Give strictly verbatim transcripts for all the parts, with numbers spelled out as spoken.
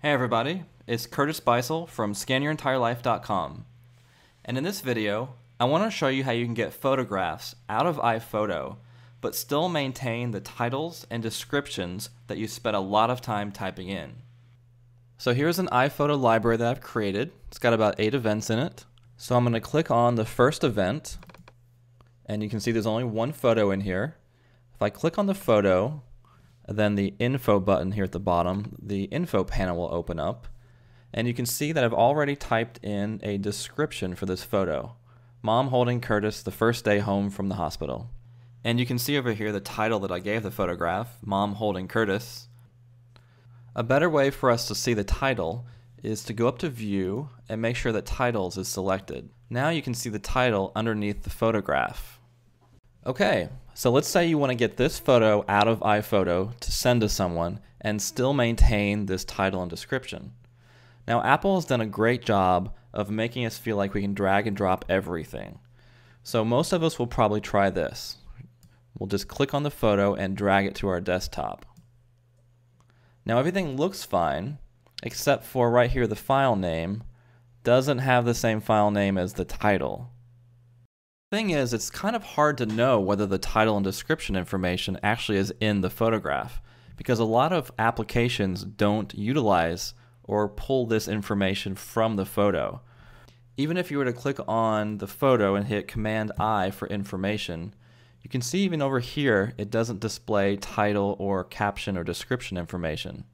Hey everybody, it's Curtis Bisel from scan your entire life dot com, and in this video I want to show you how you can get photographs out of iPhoto but still maintain the titles and descriptions that you spent a lot of time typing in. So here's an iPhoto library that I've created. It's got about eight events in it. So I'm going to click on the first event, and you can see there's only one photo in here. If I click on the photo, then the info button here at the bottom, the info panel will open up, and you can see that I've already typed in a description for this photo. Mom holding Curtis the first day home from the hospital. And you can see over here the title that I gave the photograph, Mom holding Curtis. A better way for us to see the title is to go up to View and make sure that Titles is selected. Now you can see the title underneath the photograph. Okay, so let's say you want to get this photo out of iPhoto to send to someone and still maintain this title and description. Now Apple has done a great job of making us feel like we can drag and drop everything. So most of us will probably try this. We'll just click on the photo and drag it to our desktop. Now everything looks fine, except for right here the file name doesn't have the same file name as the title. Thing is, it's kind of hard to know whether the title and description information actually is in the photograph, because a lot of applications don't utilize or pull this information from the photo. Even if you were to click on the photo and hit Command I for information, you can see even over here it doesn't display title or caption or description information.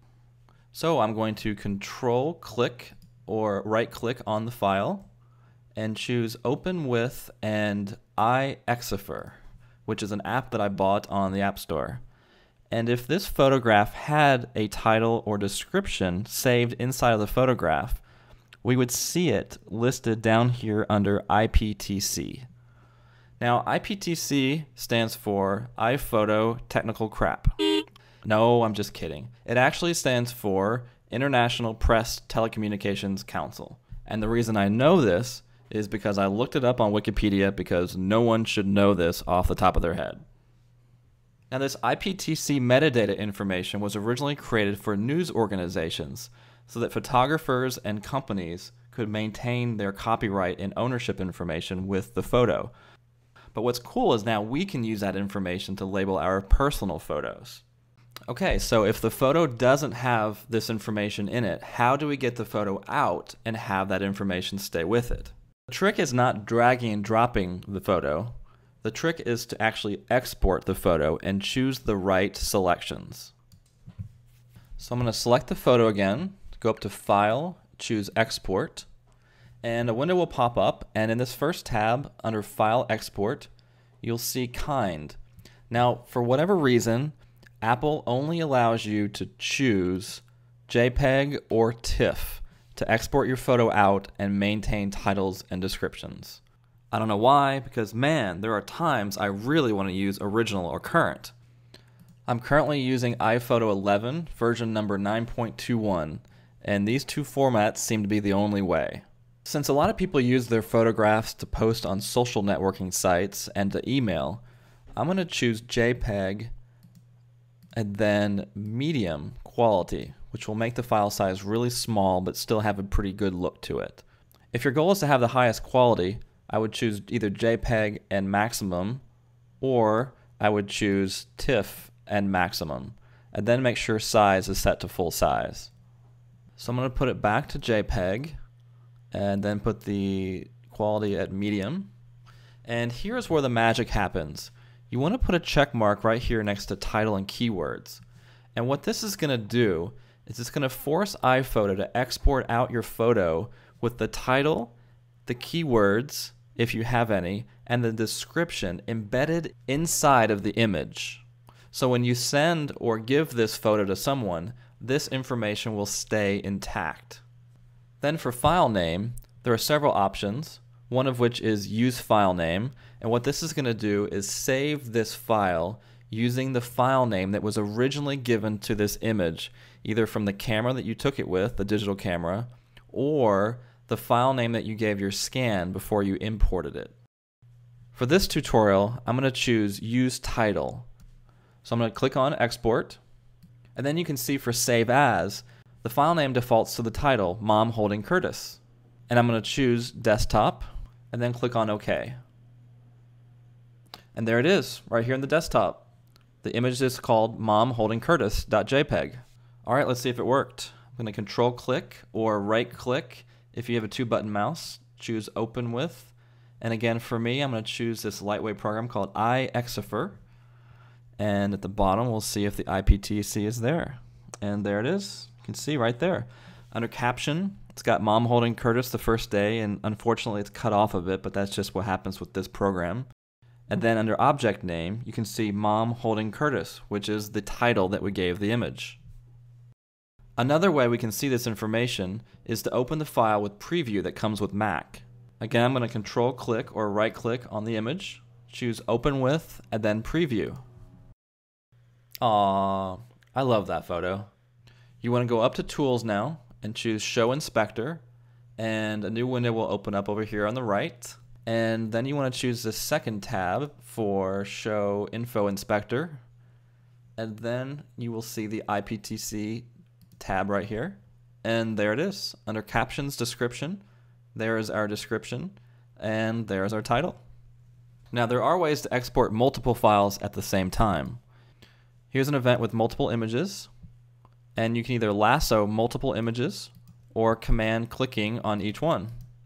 So I'm going to Control click or right click on the file and choose Open With and iExifer, which is an app that I bought on the App Store. And if this photograph had a title or description saved inside of the photograph, we would see it listed down here under I P T C. Now I P T C stands for iPhoto Technical Crap. No, I'm just kidding. It actually stands for International Press Telecommunications Council. And the reason I know this is because I looked it up on Wikipedia, because no one should know this off the top of their head. Now this I P T C metadata information was originally created for news organizations so that photographers and companies could maintain their copyright and ownership information with the photo. But what's cool is now we can use that information to label our personal photos. Okay, so if the photo doesn't have this information in it, how do we get the photo out and have that information stay with it? The trick is not dragging and dropping the photo. The trick is to actually export the photo and choose the right selections. So I'm going to select the photo again, go up to File, choose Export, and a window will pop up, and in this first tab under File Export, you'll see Kind. Now, for whatever reason, Apple only allows you to choose JPEG or TIFF to export your photo out and maintain titles and descriptions. I don't know why, because man, there are times I really want to use original or current. I'm currently using iPhoto eleven version number nine point two one, and these two formats seem to be the only way. Since a lot of people use their photographs to post on social networking sites and to email, I'm going to choose JPEG and then medium quality, which will make the file size really small but still have a pretty good look to it. If your goal is to have the highest quality, I would choose either JPEG and maximum, or I would choose TIFF and maximum, and then make sure size is set to full size. So I'm going to put it back to JPEG and then put the quality at medium. And here's where the magic happens. You want to put a check mark right here next to title and keywords. And what this is going to do is it's going to force iPhoto to export out your photo with the title, the keywords, if you have any, and the description embedded inside of the image. So when you send or give this photo to someone, this information will stay intact. Then for file name, there are several options, one of which is use file name, and what this is going to do is save this file using the file name that was originally given to this image, either from the camera that you took it with, the digital camera, or the file name that you gave your scan before you imported it. For this tutorial, I'm going to choose use title. So I'm going to click on export, and then you can see for save as, the file name defaults to the title, Mom Holding Curtis. And I'm going to choose Desktop and then click on OK. And there it is, right here in the desktop. The image is called mom holding curtis dot j p g. All right, let's see if it worked. I'm going to control click or right click if you have a two button mouse. Choose Open With. And again, for me, I'm going to choose this lightweight program called iXifer. And at the bottom, we'll see if the I P T C is there. And there it is. You can see right there. Under Caption, it's got Mom Holding Curtis the first day, and unfortunately it's cut off a bit, but that's just what happens with this program. And then under Object Name, you can see Mom Holding Curtis, which is the title that we gave the image. Another way we can see this information is to open the file with Preview that comes with Mac. Again, I'm going to control click or right click on the image, choose Open With, and then Preview. Aww, I love that photo. You want to go up to Tools now and choose Show Inspector, and a new window will open up over here on the right. And then you want to choose the second tab for Show Info Inspector, and then you will see the I P T C tab right here. And there it is. Under Captions Description, there is our description, and there's our title. Now there are ways to export multiple files at the same time. Here's an event with multiple images, and you can either lasso multiple images or command clicking on each one.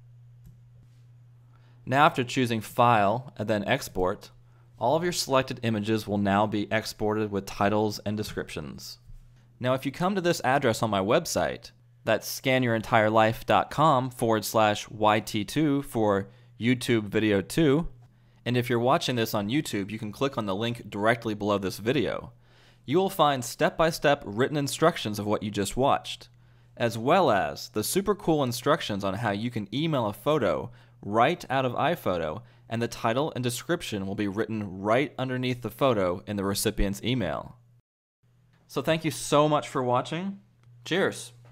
Now after choosing File and then Export, all of your selected images will now be exported with titles and descriptions. Now if you come to this address on my website, that's scan your entire life dot com forward slash Y T two for YouTube Video two, and if you're watching this on YouTube, you can click on the link directly below this video. You will find step-by-step written instructions of what you just watched, as well as the super cool instructions on how you can email a photo right out of iPhoto, and the title and description will be written right underneath the photo in the recipient's email. So thank you so much for watching. Cheers!